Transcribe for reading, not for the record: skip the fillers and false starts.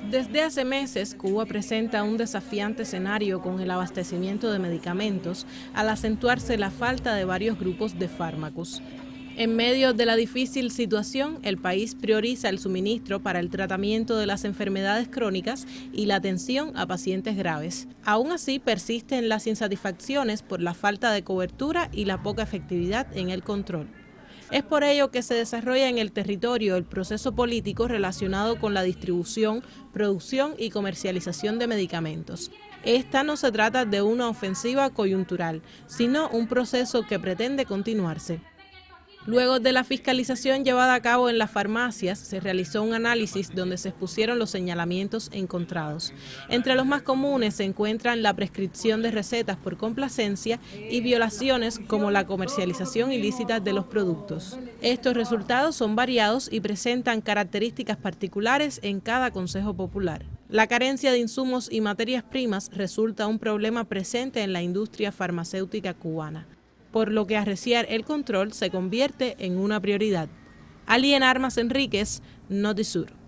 Desde hace meses, Cuba presenta un desafiante escenario con el abastecimiento de medicamentos, al acentuarse la falta de varios grupos de fármacos. En medio de la difícil situación, el país prioriza el suministro para el tratamiento de las enfermedades crónicas y la atención a pacientes graves. Aún así, persisten las insatisfacciones por la falta de cobertura y la poca efectividad en el control. Es por ello que se desarrolla en el territorio el proceso político relacionado con la distribución, producción y comercialización de medicamentos. Esta no se trata de una ofensiva coyuntural, sino un proceso que pretende continuarse. Luego de la fiscalización llevada a cabo en las farmacias, se realizó un análisis donde se expusieron los señalamientos encontrados. Entre los más comunes se encuentran la prescripción de recetas por complacencia y violaciones como la comercialización ilícita de los productos. Estos resultados son variados y presentan características particulares en cada consejo popular. La carencia de insumos y materias primas resulta un problema presente en la industria farmacéutica cubana, por lo que arreciar el control se convierte en una prioridad. Alien Armas Enríquez, Notisur.